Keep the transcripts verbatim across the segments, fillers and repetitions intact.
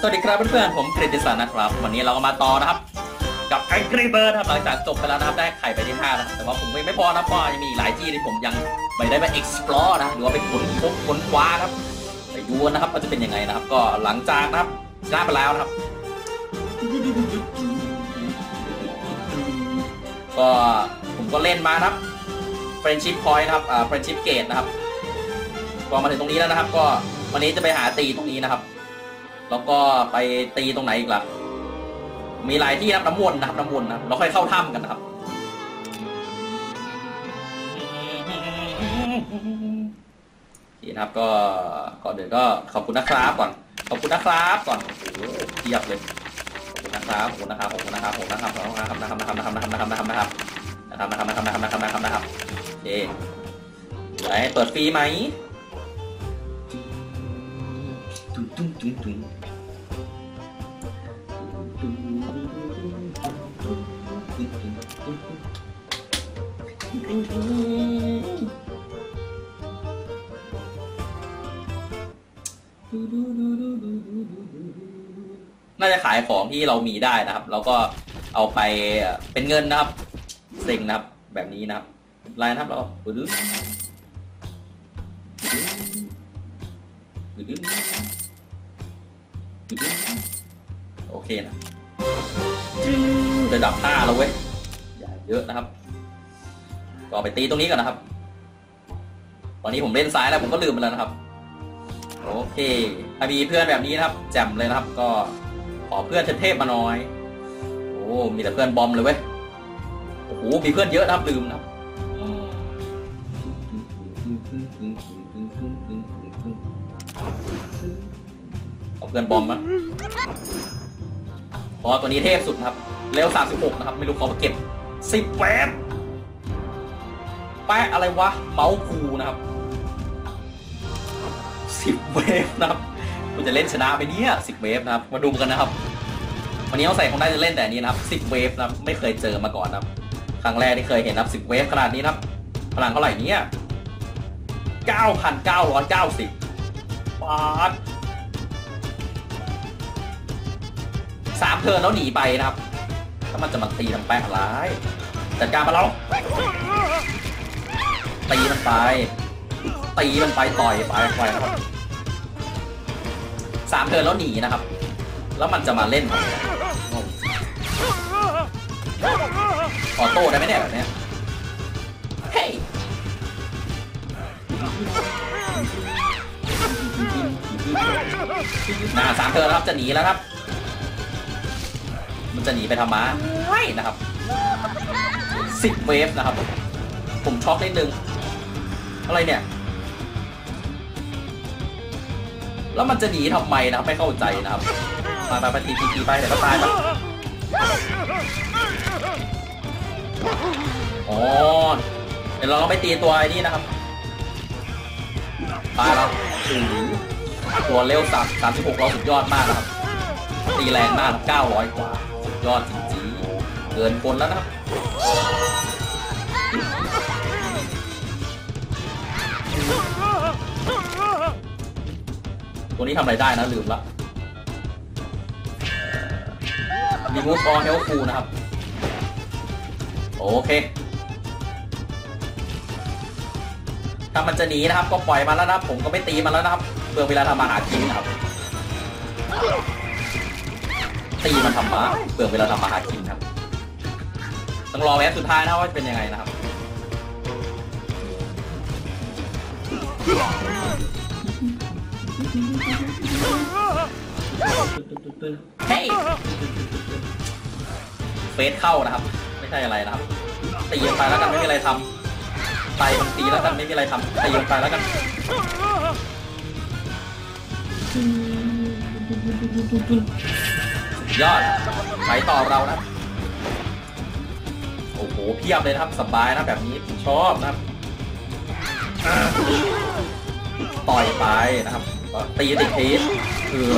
สวัสดีครับเพื่อนๆผมกฤติศักดิ์นะครับวันนี้เราก็มาต่อนะครับกับไอ้กรีเบิร์ดครับหลังจากจบไปแล้วนะครับได้ไข่ไปที่ห้าแล้วแต่ว่าผมไม่พอนะเพราะยังมีหลายที่ที่ผมยังไม่ได้ไป explore นะหรือว่าไปค้นพบค้นคว้าครับไปดูนะครับว่าจะเป็นยังไงนะครับก็หลังจากนะครับชนะไปแล้วนะครับก็ผมก็เล่นมานะครับ friendship point นะครับอ่า friendship gate นะครับก็มาถึงตรงนี้แล้วนะครับก็วันนี้จะไปหาตีตรงนี้นะครับแล้วก็ไปตีตรงไหนอีกล่ะมีหลายที่นะครับน้ำวนนะครับน้ำวนนะเราค่อยเข้าถ้ำกันนะครับนี่นะครับก็ก่อนเดี๋ยวก็ขอบคุณนะครับก่อนขอบคุณนะครับก่อนโอ้โหเทียบเลยขอบคุณนะครับขอบคุณนะครับขอบคุณนะครับขอบคุณนะครับขอบคุณนะครับนะครับนะครับนะครับนะครับนะครับนะครับนะครับนะครับนะครับนะครับนะครับนะครับโอเคไหนเปิดฟรีไหมตุ้งตุ้งตุ้งตุ้งน่าจะขายของที่เรามีได้นะครับแล้วก็เอาไปเป็นเงินนะครับเซ็งนะครับแบบนี้นะครับลายนะครับเราดื้อดื้อโอเคนะระดับห้าแล้วเว้ยอย่าเยอะนะครับก็ไปตีตรงนี้ก่อนนะครับตอนนี้ผมเล่นซ้ายแล้วผมก็ลืมไปแล้วนะครับโอเคถ้ามีเพื่อนแบบนี้นะครับแจ่มเลยนะครับก็ขอเพื่อนเทพมาน้อยโอ้มีแต่เพื่อนบอมเลยเว้ยโอ้โหมีเพื่อนเยอะนะครับลืมนะครับขอเพื่อนบอมนะพอตัวนี้เทพสุดนะครับเร็วสามสิบหกนะครับไม่รู้เขามาเก็บสิบเวฟแปะอะไรวะเมาส์คูนะครับสิบเวฟนะครับคุณจะเล่นชนะไปเนี่ยสิบเวฟนะครับมาดูกันนะครับวันนี้เขาใส่คงได้จะเล่นแต่นี้นะครับสิบเวฟนะครับไม่เคยเจอมาก่อนนะครับครั้งแรกที่เคยเห็นนะครับสิบเวฟขนาดนี้นะครับพลังเท่าไหร่เนี่ยเก้าพันเก้าร้อยเก้าสิบปาดสามเทิร์นแล้วหนีไปนะครับถ้ามันจะมาตีทำแปะอะไรจัดการมาแล้วตีมันไปตีมันไปต่อยไปไปนะครับสามเทิร์นแล้วหนีนะครับแล้วมันจะมาเล่นออโต้ได้ไหมเนี่ยแบบนี้เฮ้ยน่าสามเทิร์นแล้วครับจะหนีแล้วครับมันจะหนีไปทำไมนะครับสิบเวฟนะครับผมช็อกนิดนึงอะไรเนี่ยแล้วมันจะหนีทำไมนะครับไม่เข้าใจนะครับมาไปไปตีตีไปเดี๋ยวก็ตายครับอ๋อเดี๋ยวเราต้องไปตีตัวไอ้นี่นะครับตายแล้วตัวเร็วสามสามสิบหกเราสุดยอดมากนะครับตีแรงมากเก้าร้อยกว่ายอดจริงๆเกินคนแล้วนะครับตัวนี้ทำอะไรได้นะลืมละรีมูฟออเฮลฟูนะครับโอเคถ้ามันจะหนีนะครับก็ปล่อยมันแล้วนะผมก็ไม่ตีมันแล้วนะครับเพื่อเวลาทำอาหารกินนะครับตีมันทำมาเปลืองเวลาทำมาหากินครับต้องรอแวบสุดท้ายนะว่าจะเป็นยังไงนะครับเฮ้ยเฟสเข้านะครับไม่ใช่อะไรนะครับตีลงไปแล้วกันไม่มีอะไรทำไปมันตีแล้วกันไม่มีอะไรทำตีลงไปแล้วกันยอดไปต่อเรานะโอ้โหเพียบเลยนะครับสบายนะแบบนี้ชอบนะครับต่อยไปนะครับตีติดทีเพื่อ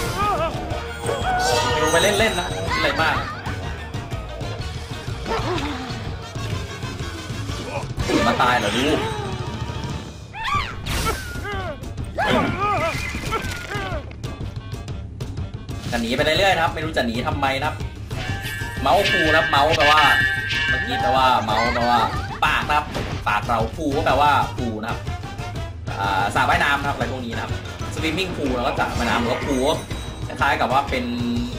ดูไปเล่นๆนะอะไรมากมาตายเหรอลูกจะหนีไปเรื่อยๆนะครับไม่รู้จะหนีทำไมนะครับเมาส์คูนะครับเมาส์แปลว่าเมื่อกี้แปลว่าเมาส์แปลว่าปากนะครับปากเราคูก็แปลว่าคูนะครับสระว่ายน้ำนะครับอะไรพวกนี้นะครับสวิมมิ่งพูลแล้วก็สระว่ายน้ำหรือว่าพูลคล้ายๆกับว่าเป็น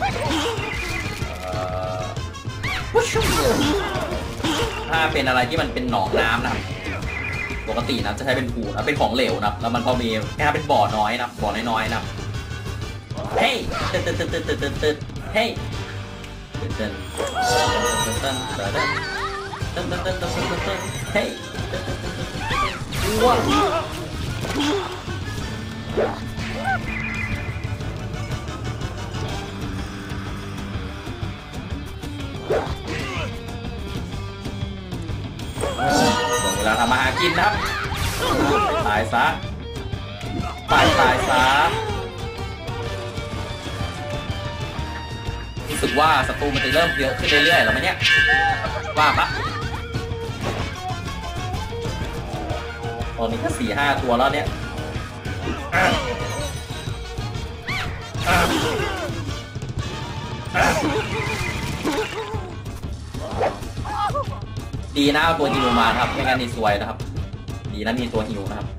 ถ้าเป็นอะไรที่มันเป็นหนองน้ำนะครับปกตินะจะใช้เป็นพูลนะเป็นของเหลวนะแล้วมันพอมีแค่เป็นบ่อน้อยนะบ่อน้อยๆนะเฮ้ยตึ๊ดตึ๊ดตึ๊ดตึ๊ดตึ๊ดตึ๊ดตึ๊ดเฮ้ยตึ๊ดตึ๊ดตึ๊ดตึ๊ดตึ๊ดตึ๊ดตึ๊ดตึ๊ดตึ๊ดตึ๊ดตึ๊ดตึ๊ดเฮ้ยว้าวเวลาทำอาหารกินนะครับตายซะตายตายซะรู้สึกว่าศัตรูมันจะเริ่มเยอะขึ้นเรื่อยๆแล้วมั้ยเนี่ยว่าปะตอนนี้ก็สี่ห้าตัวแล้วเนี่ยดีนะเอาตัวฮิวมาครับไม่งั้นนี่ซวยนะครับดีนะมีตัวฮิวนะครับ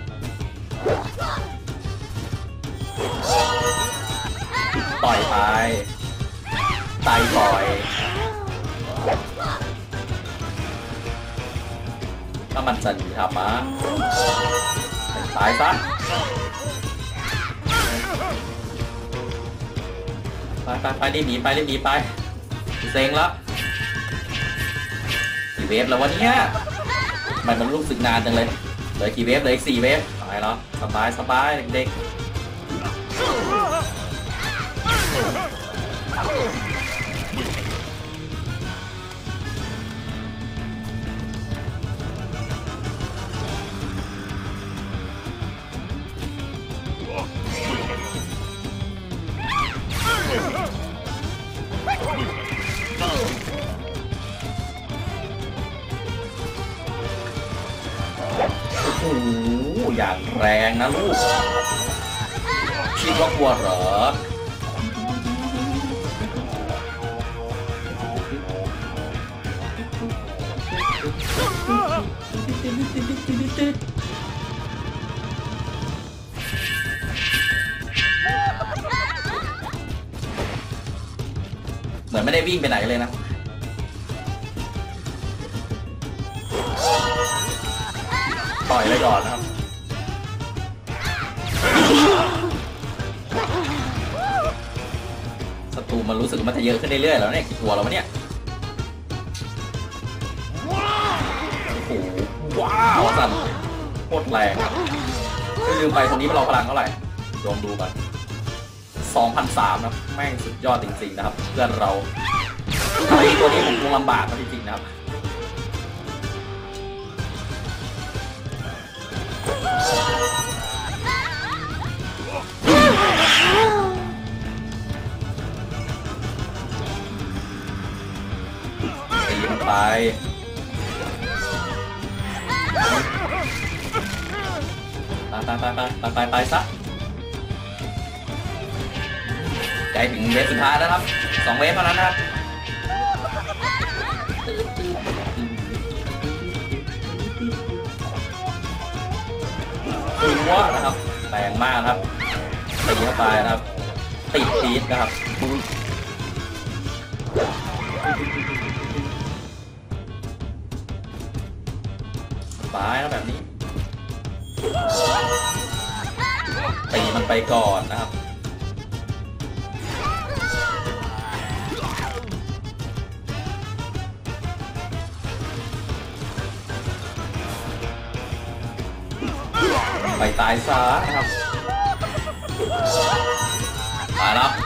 ต่อยไปไต่ต่อยถ้ามันจะหนีครับมาตายซะไปไปไปรีบหนีไปรีบหนีไปเซ็งแล้วกี่เวฟแล้ววะเนี่ยมันมันรู้สึกนานจังเลยเหลือกี่เวฟเหลืออีกสี่เวฟไปแล้วสบายสบายเด็กๆโอ้โหอย่างแรงนะลูกคิดว่ากลัวเหรอเหมือนไม่ได้วิ่งไปไหนเลยนะต่อยไปก่อนนะครับศัตรูมันรู้สึกมันจะเยอะขึ้นเรื่อยๆแล้วเนี่ยกี่ตัวแล้ววะเนี่ยโอ้โหว้าวสั่นโคตรแรงไม่ลืมไปตรงนี้มันเราพลังเท่าไหร่ลองดูกัน สองพันสามร้อย นะแม่งสุดยอดจริงๆนะครับเพื่อนเราไอ้ตัวนี้ผมคงลำบากนะจริงๆนะครับตีมันไปไปไปไปไปไปไปซะใจถึงเวฟสุดท้ายแล้วครับสองเวฟเท่านั้นนะครับคือว่านะครับแรงมากครับตีเข้าไปนะครับติดทีสนะครับสบายนะแบบนี้ตีมันไปก่อนนะครับไปตายซะนะครับตายแล้ว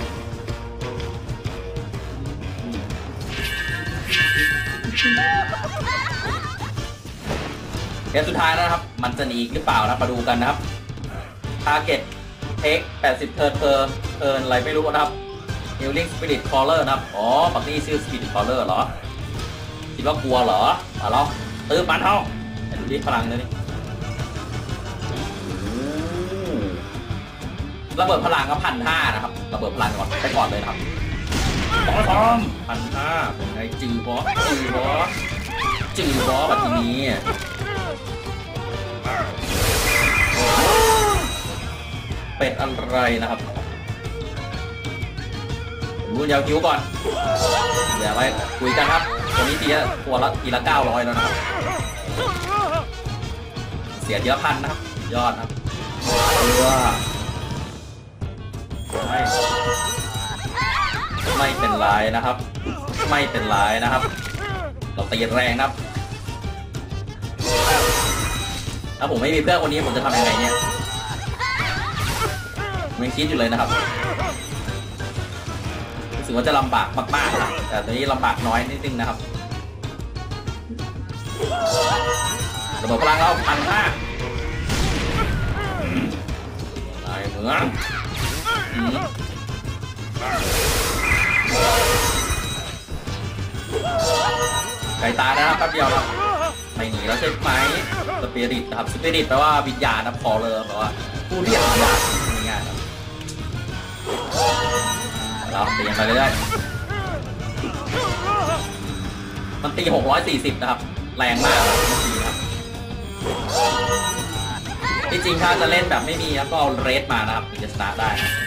เกมสุดท้ายแล้วนะครับมันจะหนีหรือเปล่านะมาดูกันนะครับ Target Take แปดสิบ Turn per Turn อะไรไม่รู้นะครับ Healing Spirit Caller นะครับอ๋อปักนี่ชื่อ Spirit Caller เหรอคิดว่ากลัวเหรอมาแล้วตื้อปันเท่าดูดิพลังเลยนี่ระเบิดพลังก็พันห้านะครับระเบิดพลังก่อนไปก่อนเลยนะครับสองสองพันห้าเป็นไงจือบอสจือบอสจือบอสแบบนี้เป็ดอะไรนะครับผมรู้ยาวคิ้วก่อนเดี๋ยวไปคุยกันครับตัวนี้ทีละตัวละทีละเก้าร้อยแล้วนะครับเสียทีละพันนะครับยอดครับเพื่อไม่ไม่เป็นไรนะครับไม่เป็นไรนะครับเราตีแรงนะครับถ้าผมไม่มีเพื่อนคนนี้ผมจะทำยังไงเนี่ยผมยังคิดอยู่เลยนะครับรู้สึกว่าจะลำบากมากๆนะแต่ตอนนี้ลำบากน้อยนิดนึงนะครับระเบิดพลังเราพันห้าอะไรเหมือนไก่ตานะครับแป๊บเดียวครับไม่หนีแล้วใช่ไหมสปิริตนะครับสปิริตแปลว่าวิญญาณนะพอเลยแปลว่าผู้เรียกวิญญาณง่ายๆครับเราเปลี่ยนไปเรื่อยๆมันตีหกร้อยสี่สิบนะครับแรงมากครับที่จริงถ้าจะเล่นแบบไม่มีครับก็เอาเรสมานะครับถึงจะชนะได้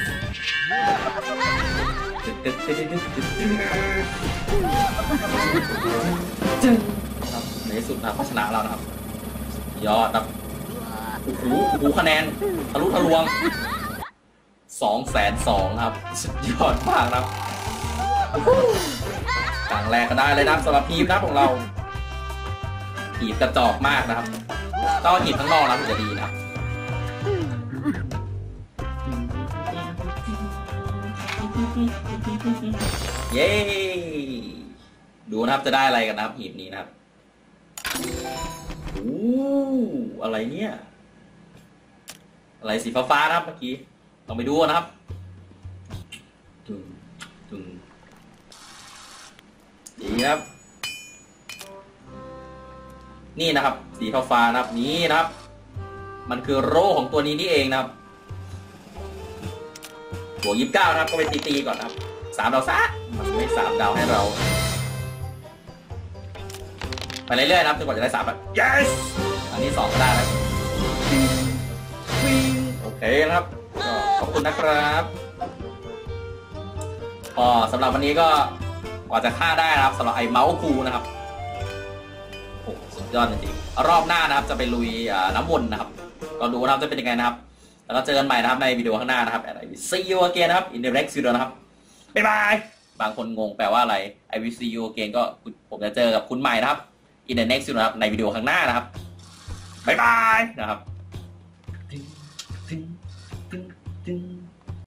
ครับในที่สุดนะพัฒนาเรานะครับยอดครับโอ้โหโอ้โหคะแนนทะลุทะลวงสองแสนสองครับสุดยอดมากครับกลางแรงก็ได้เลยนะสำหรับทีมนะของเราหีบกระจอกมากนะครับต้องหีบข้างนอกนะถึงจะดีนะครับเย้ดูนะครับจะได้อะไรกันนะครับหีบนี้นะครับโอ้อะไรเนี่ยอะไรสีฟ้าๆนะครับเมื่อกี้ลองไปดูนะครับตึงตึงดีครับนี่นะครับสีฟ้าๆนะครับนี้นะครับมันคือโร่ของตัวนี้นี่เองนะครับบวกยี่สิบเก้านะครับก็ไปตีๆก่อนนะครับสามดาวซะมันไม่สามดาวให้เราไปเรื่อยๆนะครับจนกว่าจะได้สามแบบ yes อันนี้สองก็ได้แล้วโอเคนะครับก็ขอบคุณนะครับพอสำหรับวันนี้ก็กว่าจะฆ่าได้นะครับสำหรับไอ้เมาส์คูนะครับโอ้สุดยอดจริงๆรอบหน้านะครับจะไปลุยน้ำวนนะครับก็ดูนะครับจะเป็นยังไงนะครับแล้วก็เจอกันใหม่นะครับในวิดีโอข้างหน้านะครับ see you again นะครับ in the next video นะครับบ๊ายบายบางคนงงแปลว่าอะไร I will see you again ก็ผมจะเจอกับคุณใหม่นะครับ in the next video นะครับในวิดีโอข้างหน้านะครับบ๊ายบายนะครับ